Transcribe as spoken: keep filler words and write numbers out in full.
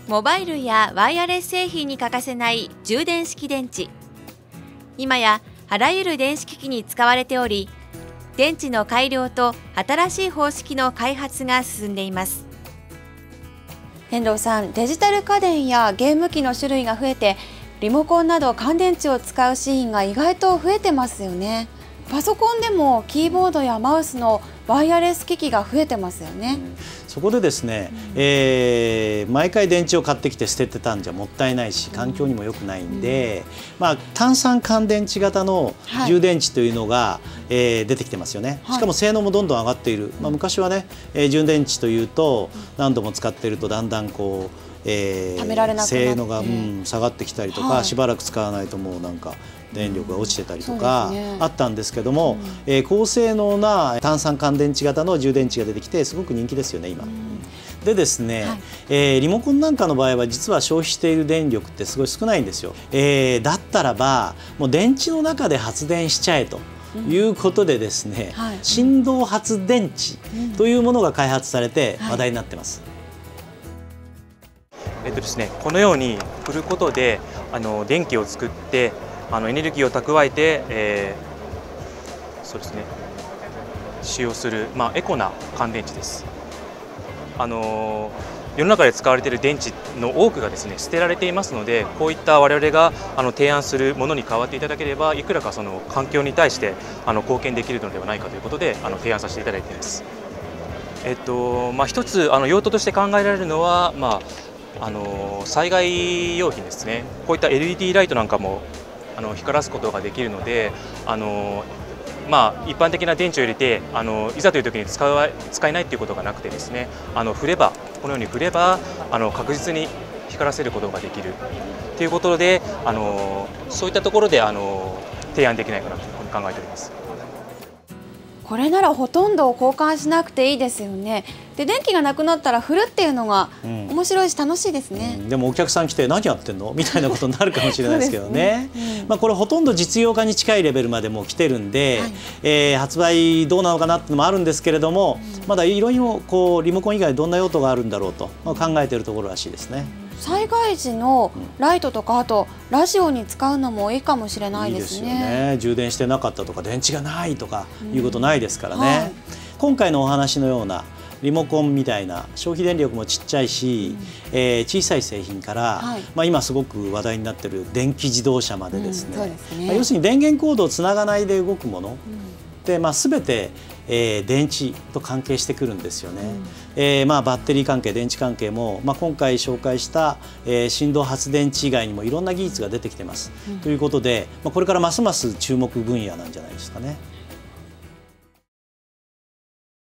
モバイルやワイヤレス製品に欠かせない充電式電池。今やあらゆる電子機器に使われており、電池の改良と新しい方式の開発が進んでいます。遠藤さん、デジタル家電やゲーム機の種類が増えて、リモコンなど乾電池を使うシーンが意外と増えてますよね。パソコンでもキーボードやマウスのワイヤレス機器が増えてますよね。 そこでですね、うん、えー、毎回電池を買ってきて捨ててたんじゃもったいないし、環境にも良くないんで、うん、まあ、単三乾電池型の充電池というのが、はい、えー、出てきてますよね。しかも性能もどんどん上がっている。はい、まあ、昔はね、えー、充電池というと何度も使っているとだんだんこう、えー、性能が、うん、下がってきたりとか、はい、しばらく使わないともうなんか電力が落ちてたりとかあったんですけども、うん、えー、高性能な単三乾電池型の充電池が出てきてすごく人気ですよね今。うん、でですね、はい、えー、リモコンなんかの場合は実は消費している電力ってすごい少ないんですよ。えー、だったらばもう電池の中で発電しちゃえということでですね、うん、はい、振動発電池というものが開発されて話題になってます。はい、 えっとですね、このように振ることであの電気を作ってあのエネルギーを蓄えて、えー、そうですね、使用する、まあ、エコな乾電池です。あの世の中で使われている電池の多くがですね捨てられていますので、こういった我々があの提案するものに変わっていただければいくらかその環境に対してあの貢献できるのではないかということであの提案させていただいています。えっとまあ、一つあの用途として考えられるのは、まあ、あの災害用品ですね。こういった エルイーディー ライトなんかもあの光らすことができるので、あのまあ、一般的な電池を入れてあのいざという時に使わ使えないということがなくてですね、あの振ればこのように振ればあの確実に光らせることができるということで、あのそういったところであの提案できないかなというふうに考えております。 これならほとんど交換しなくていいですよね。で、電気がなくなったら振るっていうのが面白いし楽しいですね。うんうん、でもお客さん来て何やってんのみたいなことになるかもしれないですけどね。まあこれほとんど実用化に近いレベルまでもう来てるんで、はい、えー、発売どうなのかなってのもあるんですけれども、うん、まだいろいろこうリモコン以外どんな用途があるんだろうと考えているところらしいですね。 災害時のライトとか、あとラジオに使うのもいいかもしれないですね。 いいですよね。充電してなかったとか電池がないとかいうことないですからね。はい、今回のお話のようなリモコンみたいな消費電力もちっちゃいし、うん、えー、小さい製品から、はい、まあ今すごく話題になっている電気自動車までですね、要するに電源コードをつながないで動くもの、うん、で、まあ、全て、えー、電池と関係してくるんですよね。うん、えー、まあバッテリー関係、電池関係も、まあ、今回紹介した、えー、振動発電池以外にもいろんな技術が出てきてます。うん、ということで、まあ、これからますます注目分野なんじゃないですかね。